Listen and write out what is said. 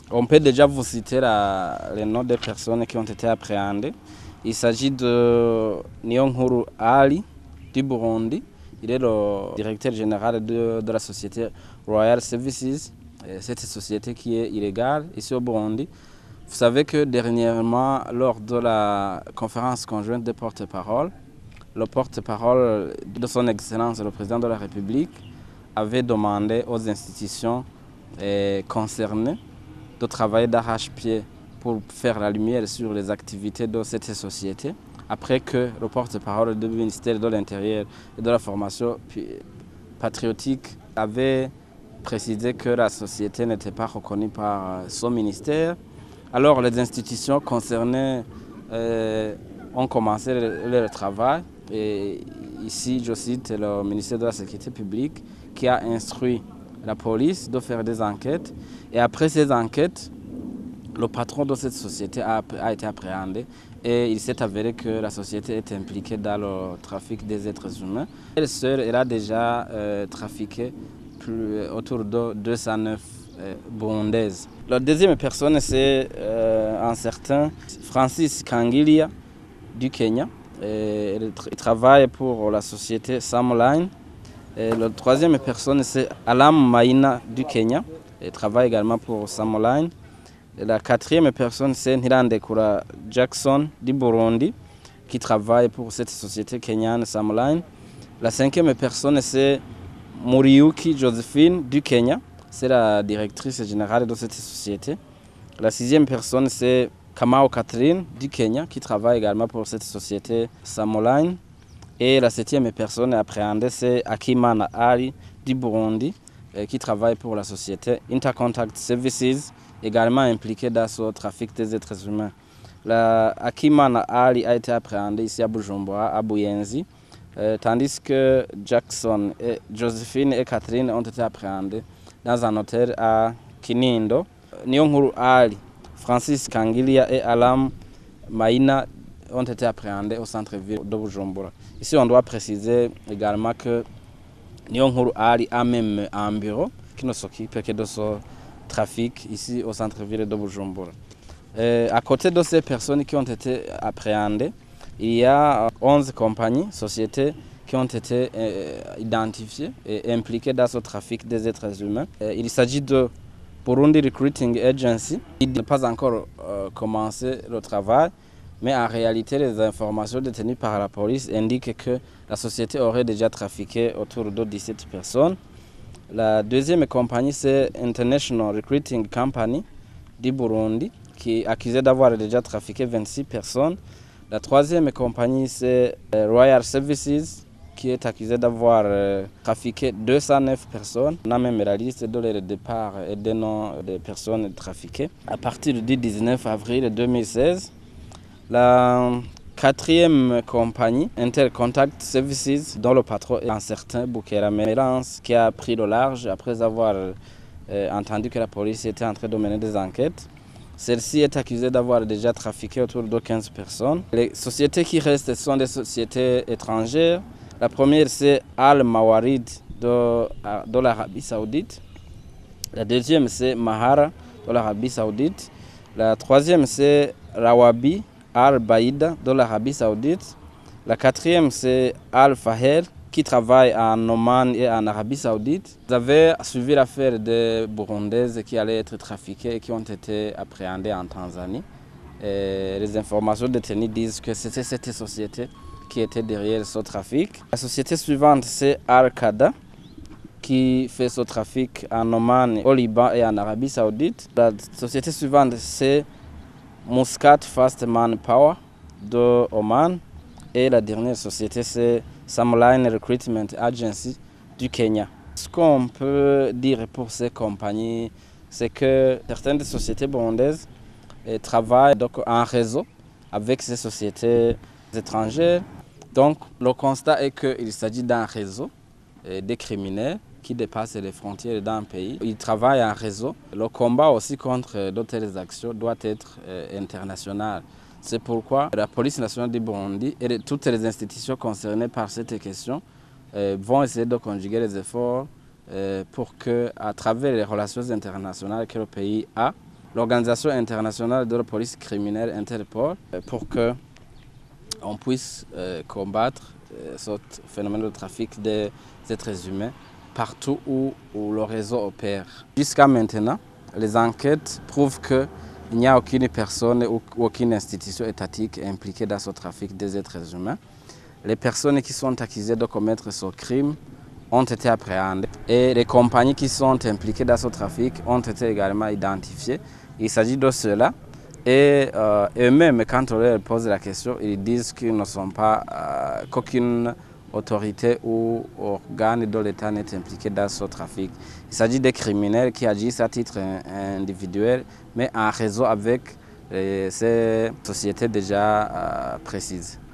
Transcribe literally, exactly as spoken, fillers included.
On peut déjà vous citer la, les noms des personnes qui ont été appréhendées. Il s'agit de Niyonkuru Ali du Burundi. Il est le directeur général de, de la société Royal Services, cette société qui est illégale ici au Burundi. Vous savez que dernièrement, lors de la conférence conjointe des porte-parole, le porte-parole de son Excellence, le président de la République, avait demandé aux institutions eh, concernées de travailler d'arrache-pied pour faire la lumière sur les activités de cette société, après que le porte-parole du ministère de l'Intérieur et de la Formation patriotique avait précisé que la société n'était pas reconnue par son ministère. Alors les institutions concernées euh, ont commencé leur, leur travail. Et ici, je cite le ministère de la Sécurité publique qui a instruit la police de faire des enquêtes. Et après ces enquêtes, le patron de cette société a, a été appréhendé et il s'est avéré que la société est impliquée dans le trafic des êtres humains. Elle seule, elle a déjà euh, trafiqué plus, autour de deux cent neuf euh, Burundaises. La deuxième personne, c'est euh, un certain Francis Kangilia du Kenya. Et il travaille pour la société Samline. Et la troisième personne, c'est Alam Maina du Kenya. Il travaille également pour Samline. Et la quatrième personne, c'est Nirandekura Jackson du Burundi, qui travaille pour cette société kenyane Samline. La cinquième personne, c'est Muriuki Josephine du Kenya. C'est la directrice générale de cette société. La sixième personne, c'est Kamau Catherine du Kenya, qui travaille également pour cette société Samline. Et la septième personne appréhendée, c'est Akimana Ali du Burundi, qui travaille pour la société Intercontact Services, également impliquée dans ce trafic des êtres humains. La Akimana Ali a été appréhendée ici à Bujumbura, à Buyenzi, euh, tandis que Jackson, et Josephine et Catherine ont été appréhendées dans un hôtel à Kinindo. Niyonkuru Ali, Francis Kangilia et Alam Maina ont été appréhendés au centre-ville de Bujumbura. Ici, on doit préciser également que Niyonkuru Ali a même un bureau qui ne s'occupe que de ce trafic ici au centre-ville de Bujumbura. Et à côté de ces personnes qui ont été appréhendées, il y a onze compagnies, sociétés qui ont été euh, identifiées et impliquées dans ce trafic des êtres humains. Et il s'agit de Burundi Recruiting Agency. Il n'a pas encore euh, commencé le travail, mais en réalité, les informations détenues par la police indiquent que la société aurait déjà trafiqué autour de dix-sept personnes. La deuxième compagnie, c'est International Recruiting Company du Burundi, qui est accusée d'avoir déjà trafiqué vingt-six personnes. La troisième compagnie, c'est Royal Services, qui est accusée d'avoir euh, trafiqué deux cent neuf personnes. On a même la liste de leur départ et des noms des personnes trafiquées. À partir du dix-neuf avril deux mille seize, la quatrième compagnie, Intercontact Services, dont le patron est un certain Boukera Melance, qui a pris le large après avoir euh, entendu que la police était en train de mener des enquêtes. Celle-ci est accusée d'avoir déjà trafiqué autour de quinze personnes. Les sociétés qui restent sont des sociétés étrangères. La première, c'est Al-Mawarid de, de l'Arabie Saoudite. La deuxième, c'est Mahara de l'Arabie Saoudite. La troisième, c'est Rawabi Al-Baïda de l'Arabie Saoudite. La quatrième, c'est Al-Fahel qui travaille en Oman et en Arabie Saoudite. Vous avez suivi l'affaire des Burundaises qui allaient être trafiquées et qui ont été appréhendées en Tanzanie. Et les informations détenues disent que c'était cette société qui était derrière ce trafic. La société suivante, c'est Al-Qada, qui fait ce trafic en Oman, au Liban et en Arabie Saoudite. La société suivante, c'est Muscat Fast Manpower de Oman. Et la dernière société, c'est Samline Recruitment Agency du Kenya. Ce qu'on peut dire pour ces compagnies, c'est que certaines sociétés burundaises travaillent donc en réseau avec ces sociétés étrangères. Donc le constat est qu'il s'agit d'un réseau des criminels qui dépassent les frontières d'un pays. Ils travaillent en réseau. Le combat aussi contre d'autres actions doit être international. C'est pourquoi la police nationale du Burundi et toutes les institutions concernées par cette question euh, vont essayer de conjuguer les efforts euh, pour que, à travers les relations internationales que le pays a, l'Organisation internationale de la police criminelle Interpol pour que on puisse euh, combattre euh, ce phénomène de trafic des êtres humains partout où, où le réseau opère. Jusqu'à maintenant, les enquêtes prouvent qu'il n'y a aucune personne ou aucune institution étatique impliquée dans ce trafic des êtres humains. Les personnes qui sont accusées de commettre ce crime ont été appréhendées et les compagnies qui sont impliquées dans ce trafic ont été également identifiées. Il s'agit de cela. Et euh, eux-mêmes, quand on leur pose la question, ils disent qu'ils ne sont pas, euh, qu'aucune autorité ou organe de l'État n'est impliqué dans ce trafic. Il s'agit des criminels qui agissent à titre individuel, mais en réseau avec euh, ces sociétés déjà euh, précises.